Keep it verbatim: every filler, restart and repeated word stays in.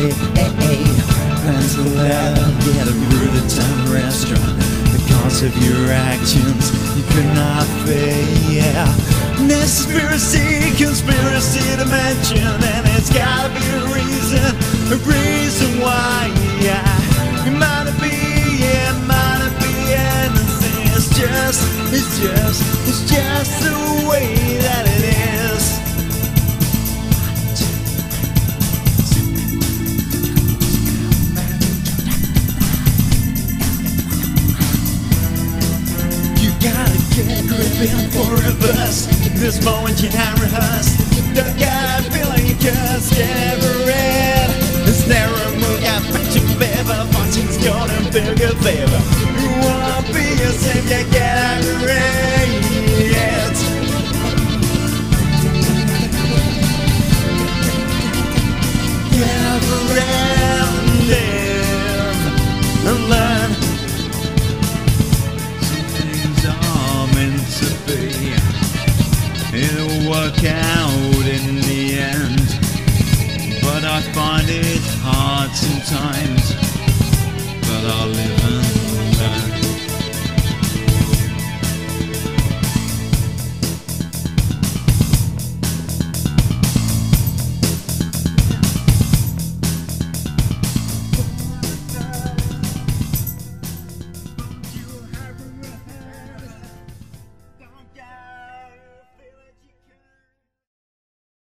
Plans to let get a Brutaltown restaurant. Because of your actions, you could not fail. Conspiracy, conspiracy to mention, and it's gotta be a reason, a reason why. Yeah, it might not be, yeah, it might not be anything. It's just, it's just, it's just the way that it is. Get gripping for a bus. This moment you can't rehearse. Don't get a feeling cause never end. It's never a move, got back to favor. Fortune's gonna beg a favor. You wanna be yourself, you get it. Never ending. And learn. It'll work out in the end, but I find it hard sometimes